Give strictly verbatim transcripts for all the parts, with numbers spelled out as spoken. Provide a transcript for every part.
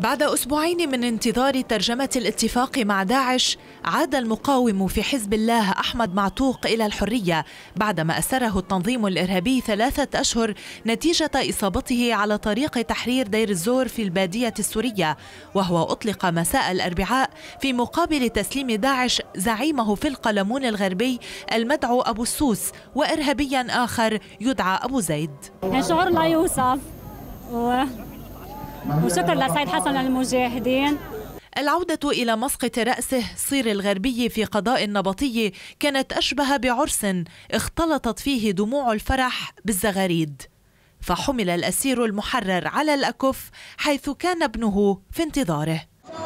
بعد أسبوعين من انتظار ترجمة الاتفاق مع داعش، عاد المقاوم في حزب الله أحمد معتوق إلى الحرية بعدما أسره التنظيم الإرهابي ثلاثة أشهر نتيجة إصابته على طريق تحرير دير الزور في البادية السورية، وهو أطلق مساء الأربعاء في مقابل تسليم داعش زعيمه في القلمون الغربي المدعو أبو السوس وإرهابيا آخر يدعى أبو زيد. شعور لا يوصف و... وشكر لسيد حسن المجاهدين. العودة إلى مسقط رأسه صير الغربي في قضاء النبطي كانت أشبه بعرس اختلطت فيه دموع الفرح بالزغاريد، فحمل الأسير المحرر على الأكف حيث كان ابنه في انتظاره.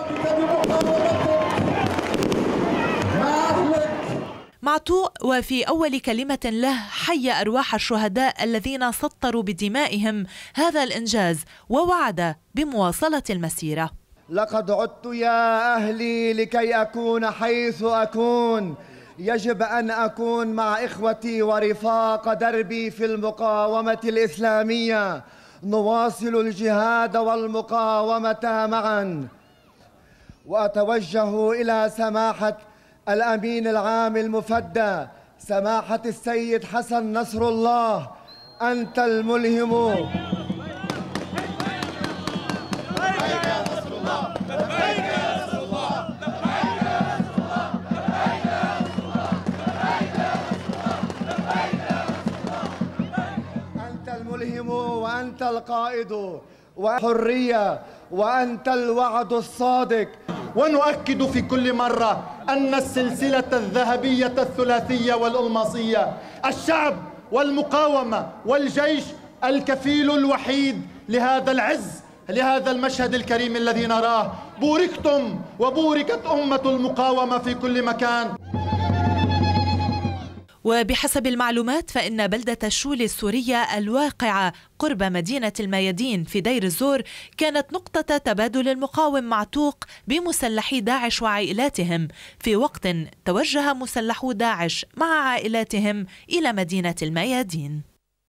معتوق وفي أول كلمة له حي أرواح الشهداء الذين سطروا بدمائهم هذا الإنجاز ووعد بمواصلة المسيرة. لقد عدت يا أهلي لكي أكون حيث أكون، يجب أن أكون مع إخوتي ورفاق دربي في المقاومة الإسلامية، نواصل الجهاد والمقاومة معا. وأتوجه إلى سماحة الأمين العام المفدى سماحة السيد حسن نصر الله، أنت الملهم. أنت الملهم وأنت القائد وحرية وأنت الوعد الصادق. ونؤكد في كل مرة أن السلسلة الذهبية الثلاثية والألماسية، الشعب والمقاومة والجيش، الكفيل الوحيد لهذا العز، لهذا المشهد الكريم الذي نراه. بوركتم وبوركت أمة المقاومة في كل مكان. وبحسب المعلومات فإن بلدة الشول السورية الواقعة قرب مدينة الميادين في دير الزور كانت نقطة تبادل المقاوم معتوق بمسلحي داعش وعائلاتهم، في وقت توجه مسلحو داعش مع عائلاتهم إلى مدينة الميادين.